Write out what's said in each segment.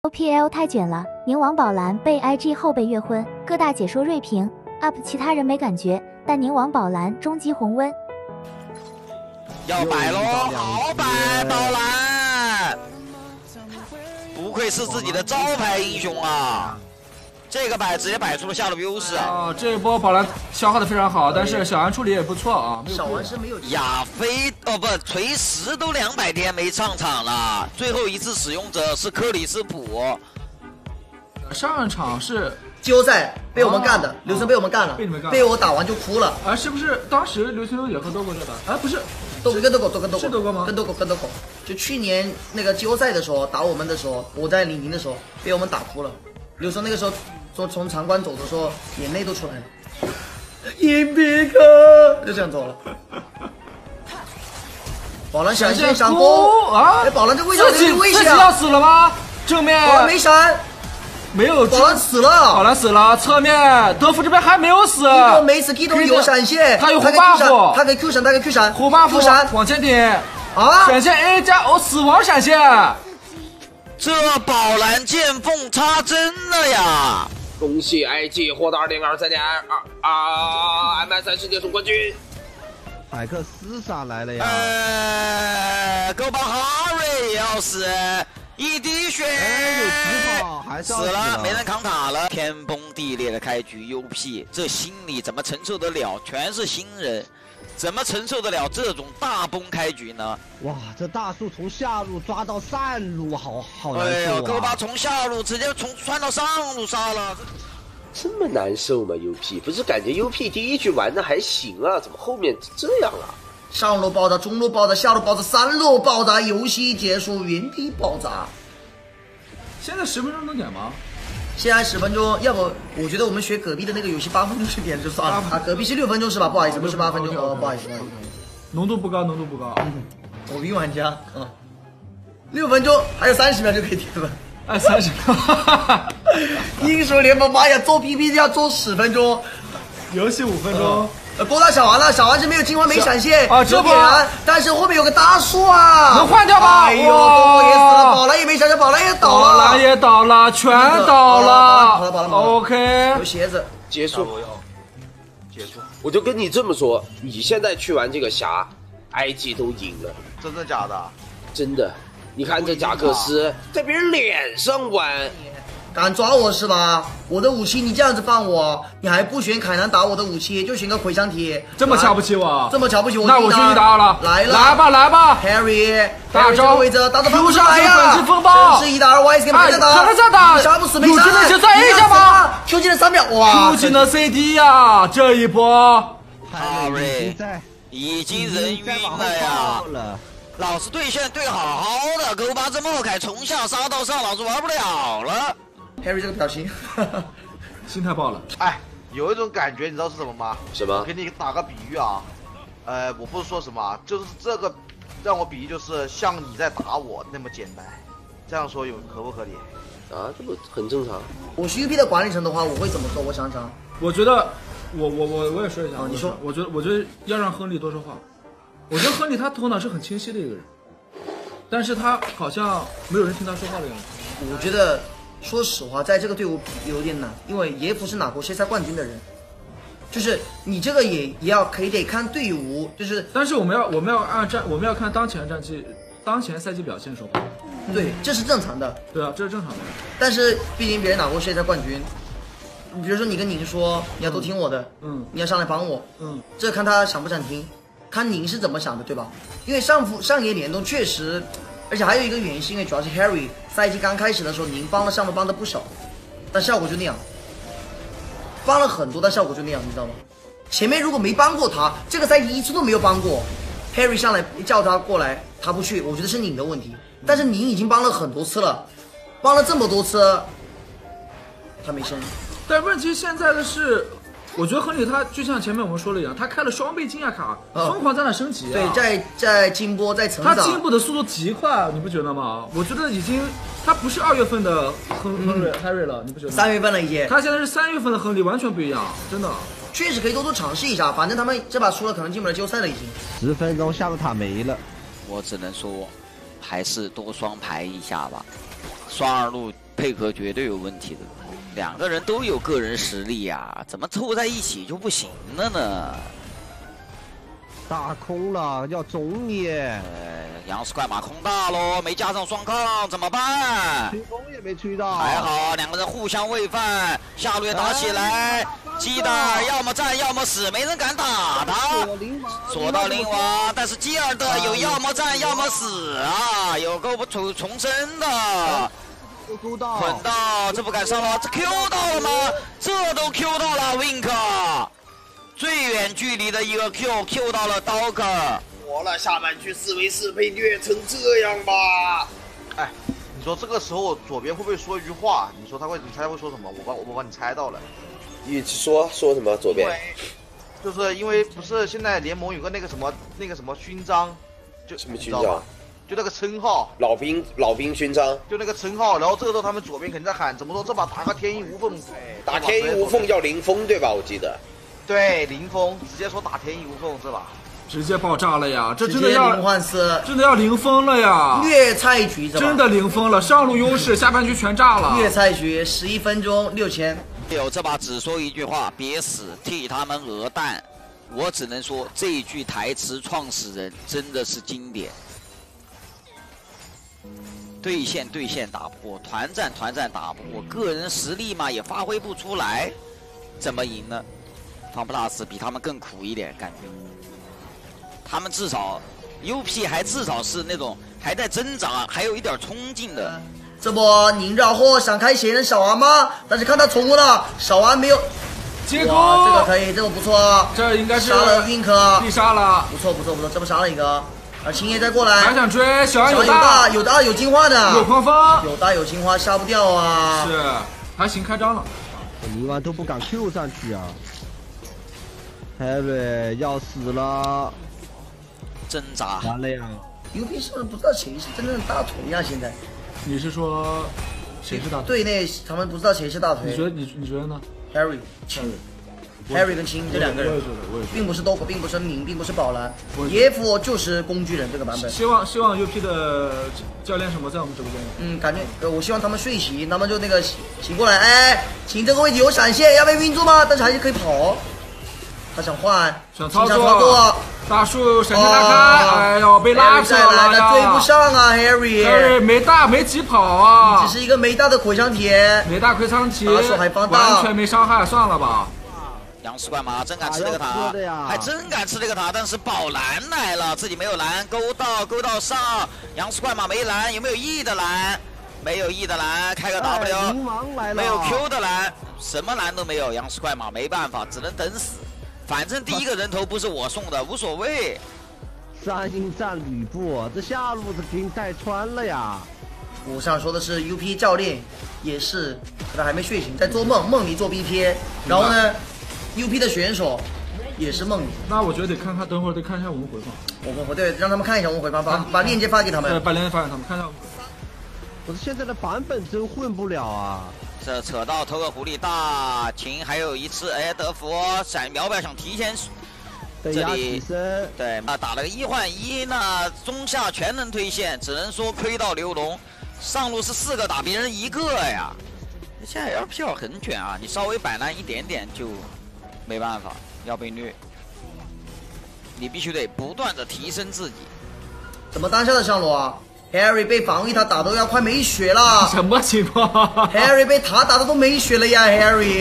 OPL 太卷了，宁王宝蓝被 IG 后被越婚，各大解说锐评 UP 其他人没感觉，但宁王宝蓝终极红温。 要摆喽，好摆宝蓝，不愧是自己的招牌英雄啊！这个摆直接摆出了下路优势啊！ 这一波宝蓝消耗的非常好，但是小安处理也不错啊。 小安是没有亚飞锤石都200天没上场了，最后一次使用者是克里斯普。 上场是季后赛被我们干的，刘森被我们干了， 被你们干了， 被我打完就哭了。 是不是当时刘青也和多狗在打？不是， 跟多狗是多狗吗？ 跟多狗。就去年那个季后赛的时候打我们的时候，我在李宁的时候被我们打哭了。刘森那个时候从场馆走的时候，眼泪都出来了。硬币哥就这样走了。宝蓝闪现闪攻啊！宝蓝这位置有点危险， 自己要死了吗？正面宝蓝没闪。 没有， 宝蓝死了， 宝蓝死了，侧面德芙这边还没有死， 没死 ，Kito 有闪现， 他有护 buff， 他可以 Q 闪， 护 buff 闪往前顶啊， 闪现 A 加死亡闪现， 这宝蓝见缝插针了呀！ 恭喜 IG 获得2023年MSI 世界首冠军， 海克斯上来了呀！ 狗宝哈瑞也要死。一滴血，死了，没人扛塔了，天崩地裂的开局 ，UP 这心里怎么承受得了？全是新人，怎么承受得了这种大崩开局呢？ 哇，这大树从下路抓到上路，好难受啊！ 哎呦，狗把从下路直接窜到上路杀了， 这么难受吗 ？UP 不是感觉 UP 第一局玩的还行啊，怎么后面这样了？ 上路爆炸，中路爆炸，下路爆炸，3路爆炸，游戏结束，原地爆炸。 现在10分钟能点吗？ 现在10分钟，要不我觉得我们学隔壁的那个游戏8分钟去点就算了啊。隔壁是6分钟是吧？不好意思，不是8分钟哦，不好意思。 浓度不高。 我比玩家6分钟还有30秒就可以点了。 30秒。 英雄联盟，妈呀，做 PPT 要做10分钟， 游戏5分钟。 波到小完了，小完是没有金环没闪现啊，这点燃，但是后面有个大树啊， 能换掉吗？ 哎呦，我也死了，宝蓝也没闪现，宝蓝也倒了， 宝蓝也倒了，全倒了。 好了 ，OK， 有鞋子， 结束。我就跟你这么说，你现在去玩这个侠 ，IG 都赢了， 真的假的？ 真的，你看这贾克斯在别人脸上玩。 敢抓我是吧？我的武器你这样子放我，你还不选凯南打我的武器，就选个回乡铁， 这么瞧不起我？ 这么瞧不起我？ 那我去1打2了， 来吧 ，Harry， 大招位置，打到出上去粉丝风暴， 是1打2 ，YS 给没在打， 他在打， 杀不死没杀，有技能就再 A 一下吗 ？Q 技能3秒，哇 ！Q 技能 CD 呀，这一波 ，Harry 已经人晕了呀！老子对线对好好的，狗把这么凯从下杀到上，老子玩不了了。 Harry 这个表情， 心态爆了。 哎，有一种感觉，你知道是什么吗？ 什么？ 我给你打个比喻啊，我不是说什么，就是这个让我比喻就是像你在打我那么简单，这样说合不合理？ 啊，这不很正常。 我是 UP 的管理层的话，我会怎么说？我想想， 我觉得，我也说一下， 你说， 我觉得要让亨利多说话。我觉得亨利他头脑是很清晰的一个人，但是他好像没有人听他说话的样子。 我觉得。说实话，在这个队伍有点难，因为耶夫是拿过世赛冠军的人，就是你这个也得看队伍，就是。 但是我们要看当前赛季表现说话。 对，这是正常的。 对啊，这是正常的。 但是毕竟别人拿过世赛冠军，比如说你跟宁说你要多听我的，你要上来帮我，这看他想不想听，看宁是怎么想的，对吧？因为上野联动确实。而且还有一个原因是因为主要是 Harry 赛季刚开始的时候，您帮了上路帮的不少，但效果就那样，帮了很多，但效果就那样，你知道吗？前面如果没帮过他，这个赛季一次都没有帮过 ，Harry 上来叫他过来，他不去，我觉得是您的问题。但是您已经帮了很多次了，帮了这么多次，他没升。 但问题现在的是。我觉得亨利他就像前面我们说的一样，他开了双倍惊讶卡，疯狂在那升级、啊。 对，在进波，在成长。 他进步的速度极快，你不觉得吗？我觉得已经，他不是2月份的Harry 了，你不觉得吗？ 3月份了已经。 他现在是3月份的亨利，完全不一样，真的。 确实可以多尝试一下，反正他们这把输了，可能进不了季后赛了已经。 10分钟下路塔没了， 我只能说，还是多双排一下吧。双2路配合绝对有问题的。两个人都有个人实力呀，怎么凑在一起就不行了呢？ 打空了，要中你。 杨氏快马空大喽，没加上双抗怎么办？ 吹风也没吹到。 还好两个人互相喂饭，下路也打起来。基德尔要么战要么死，没人敢打他。锁到灵王，但是基尔的有要么战要么死啊，有够不重生的。混到，这不敢上了，这 Q 到了吗？这都 Q 到了 ，Wink， 最远距离的一个 Q 到了 Dogger。 活了，下半局4v4被虐成这样吧？ 哎，你说这个时候左边会不会说一句话？你说你猜会说什么？我帮你猜到了。 你说什么？左边？ 就是因为不是现在联盟有个那个什么勋章，就什么勋章？ 就那个称号， 老兵勋章， 就那个称号。然后这个时候他们左边肯定在喊，怎么说这把打个天衣无缝， 打天衣无缝叫零封对吧？我记得。 对，零封，直接说打天衣无缝是吧？ 直接爆炸了呀！这真的要零换4， 真的要零封了呀！ 虐菜局真的零封了，上路优势，下半局全炸了。 虐菜局11分钟6000。 有这把只说一句话，别死，替他们鹅蛋。我只能说这一句台词，创始人真的是经典。对线打不过，团战打不过，个人实力嘛也发挥不出来，怎么赢呢？FunPlus 比他们更苦一点，感觉。他们至少 UP 还至少是那种还在挣扎，还有一点冲劲的。 这波宁绕后想开血人小王吗？但是看他宠物了，小王没有接钩， 这个可以，这个不错。 这应该是杀了 Wink， 必杀了， 不错，这不杀了一个。青叶再过来， 还想追，小安有大有金花的， 有狂风， 有大有金花，杀不掉啊。 是，还行，开张了。 泥丸都不敢 Q 上去啊。Harry 要死了， 挣扎完了呀。 UP 是不是不知道谁是真正的大腿呀？现在你是说谁是大腿？ 队内他们不知道谁是大腿。 你觉得呢 ？Harry 跟青这两个人，并不是 Dog， 并不是宁，并不是宝蓝，EF 就是工具人这个版本。 希望 UP 的教练什么在我们直播间。 感觉我希望他们睡醒，他们就那个醒过来，哎，请这个位置有闪现，要被晕住吗？但是还是可以跑。他想换， 想操作，大树闪现拉开，哎呦，被拉走了呀！ 追不上啊 ，Harry 没疾跑啊， 只是一个没大的回枪铁， 没大回枪铁， 大树还放大， 完全没伤害，算了吧。 杨氏怪马真敢吃这个塔，还真敢吃这个塔，但是宝蓝来了，自己没有蓝，勾到上，杨氏怪马没蓝，有没有 E 的蓝？没有 E 的蓝，开个 W， 没有 Q 的蓝，什么蓝都没有，杨氏怪马没办法，只能等死。反正第一个人头不是我送的，无所谓。 3英战吕布，这下路子给你带穿了呀！ 我想说的是 ，UP 教练也是，他还没睡醒，在做梦里做 BP， 然后呢 ，UP 的选手也是梦里。 那我觉得得看看，等会儿得看一下我们回放。 对，让他们看一下我们回放，把链接发给他们。 对，把链接发给他们，看一下。 我说现在的版本真混不了啊！ 这扯到偷个狐狸大秦，还有一次哎德福闪秒表想提前。 这里对打了个1换1，那中下全能推线，只能说亏到刘龙。上路是4个打别人1个呀。现在 LPL 很卷啊，你稍微摆烂一点点就没办法，要被虐。你必须得不断的提升自己。 怎么当下的上路啊 ？Harry 被防御塔打都要快没血了。 什么情况 ？Harry 被塔打的都没血了呀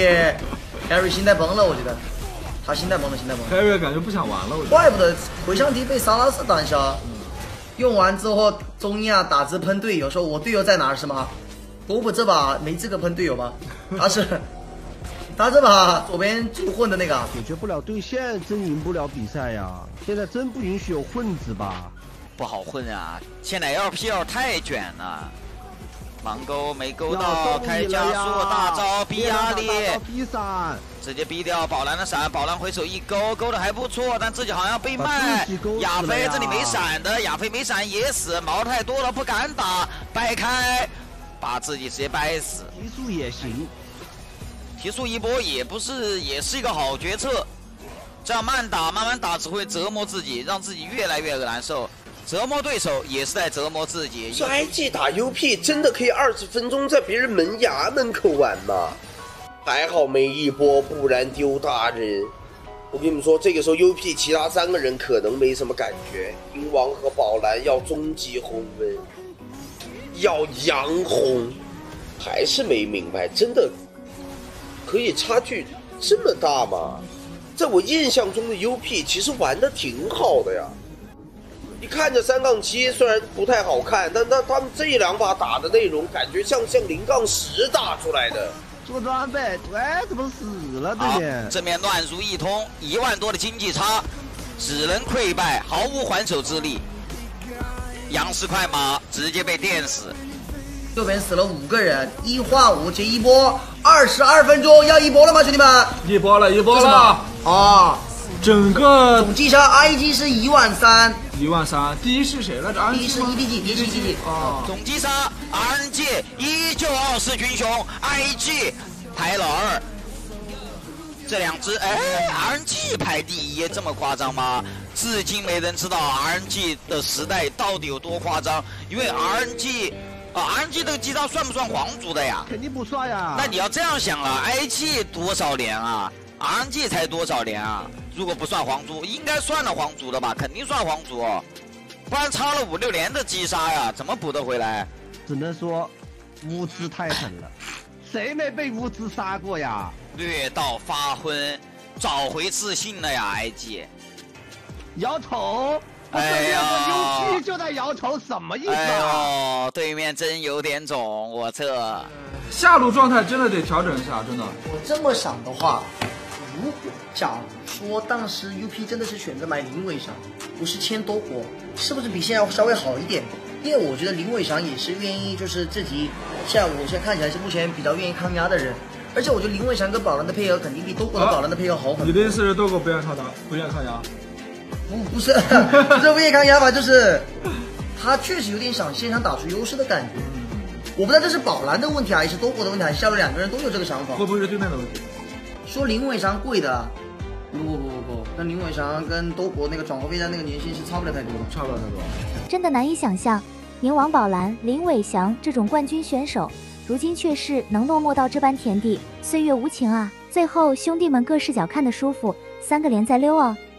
！Harry 心态崩了，我觉得。他心态崩了。 Harry 感觉不想玩了，我觉得。 怪不得回香堤被萨拉斯单杀，用完之后中亚打字喷队友，说我队友在哪儿是吗？波波这把没资格喷队友吧？他这把左边就混的那个解决不了对线，真赢不了比赛呀！现在真不允许有混子吧？ 不好混啊！现在 LPL 太卷了。盲勾没勾到，开加速大招逼压力，直接逼掉宝蓝的闪，宝蓝回手一勾，勾的还不错，但自己好像被卖。亚飞这里没闪的，亚飞没闪也死，毛太多了不敢打，掰开，把自己直接掰死。 提速也行， 提速一波也是一个好决策，这样慢慢打只会折磨自己，让自己越来越难受。 折磨对手也是在折磨自己。 这 IG 打 UP 真的可以20分钟在别人门牙门口玩吗？还好没一波，不然丢大人。我跟你们说，这个时候 UP 其他3个人可能没什么感觉，鹰王和宝蓝要终极红温，要洋红，还是没明白，真的可以差距这么大吗？在我印象中的 UP 其实玩的挺好的呀。你看着3-7虽然不太好看，但他们这2把打的内容感觉像0-10打出来的。 做装备，哎，怎么死了这边？ 这边乱如一通，1万多的经济差，只能溃败，毫无还手之力。杨氏快马直接被电死。 右边死了5个人，1化5接一波，22分钟要一波了吗，兄弟们？ 一波了啊！ 整个总计下 IG 是13000。 13000，第一是谁来着？ 第一是 EDG 啊。总击杀 RNG 依旧傲视群雄 ，IG 排老2。这2支RNG 排第1，这么夸张吗？至今没人知道 RNG 的时代到底有多夸张，因为 RNG 这个击杀算不算皇族的呀？ 肯定不算呀。 那你要这样想啊 ，IG 多少年啊 ？RNG 才多少年啊？如果不算皇族，应该算了皇族的吧？肯定算皇族，不然差了5-6年的击杀呀，怎么补得回来？ 只能说无知太狠了，谁没被无知杀过呀？ 虐到发昏，找回自信了呀 ，IG。 摇头，我对面的 UP 就在摇头，什么意思啊？ 哎呦，对面真有点种，我这下路状态真的得调整一下，真的。 我这么想的话，如果假如说当时 UP 真的是选择买林伟翔，不是签多国，是不是比现在稍微好一点？因为我觉得林伟翔也是愿意，就是自己现在我现在看起来是目前比较愿意抗压的人，而且我觉得林伟翔跟宝蓝的配合肯定比多国的宝蓝的配合好很多。 你的意思是多国不愿抗压？ 不是不愿意抗压吧，就是他确实有点想现场打出优势的感觉。我不知道这是宝蓝的问题还是多国的问题，还是下路2个人都有这个想法。 会不会是对面的问题？ 说林伟翔贵的，不，那林伟翔跟多国那个转化费站那个年薪是差不了太多的， 差不了太多。 真的难以想象，宁王宝蓝、林伟翔这种冠军选手，如今却是能落寞到这般田地，岁月无情啊！最后兄弟们各视角看得舒服，3个连在溜哦。